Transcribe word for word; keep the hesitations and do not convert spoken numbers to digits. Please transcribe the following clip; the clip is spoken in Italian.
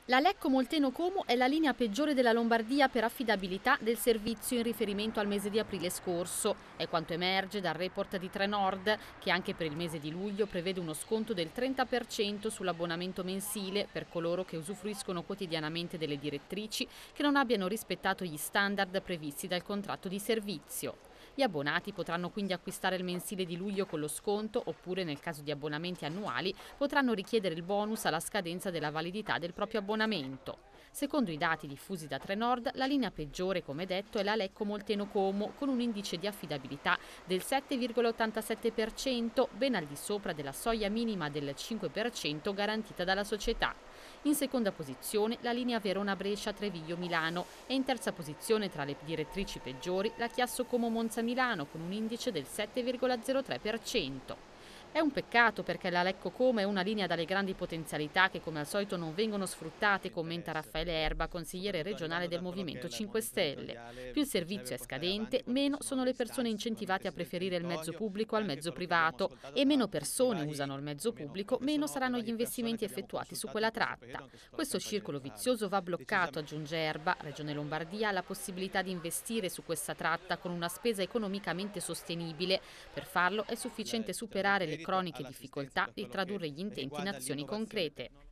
La Lecco Molteno-Como è la linea peggiore della Lombardia per affidabilità del servizio in riferimento al mese di aprile scorso. È quanto emerge dal report di Trenord, che anche per il mese di luglio prevede uno sconto del trenta per cento sull'abbonamento mensile per coloro che usufruiscono quotidianamente delle direttrici che non abbiano rispettato gli standard previsti dal contratto di servizio. Gli abbonati potranno quindi acquistare il mensile di luglio con lo sconto oppure, nel caso di abbonamenti annuali, potranno richiedere il bonus alla scadenza della validità del proprio abbonamento. Secondo i dati diffusi da Trenord, la linea peggiore, come detto, è la Lecco Molteno-Como, con un indice di affidabilità del sette virgola ottantasette per cento, ben al di sopra della soglia minima del cinque per cento garantita dalla società. In seconda posizione la linea Verona-Brescia-Treviglio-Milano e in terza posizione tra le direttrici peggiori la Chiasso Como-Monza-Milano con un indice del sette virgola zero tre per cento. È un peccato perché la Lecco Como è una linea dalle grandi potenzialità che come al solito non vengono sfruttate, commenta Raffaele Erba, consigliere regionale del Movimento cinque Stelle. Più il servizio è scadente, meno sono le persone incentivate a preferire il mezzo pubblico al mezzo privato e meno persone usano il mezzo pubblico, meno saranno gli investimenti effettuati su quella tratta. Questo circolo vizioso va bloccato, aggiunge Erba. Regione Lombardia ha la possibilità di investire su questa tratta con una spesa economicamente sostenibile. Per farlo è sufficiente superare le croniche difficoltà di tradurre gli intenti in azioni concrete.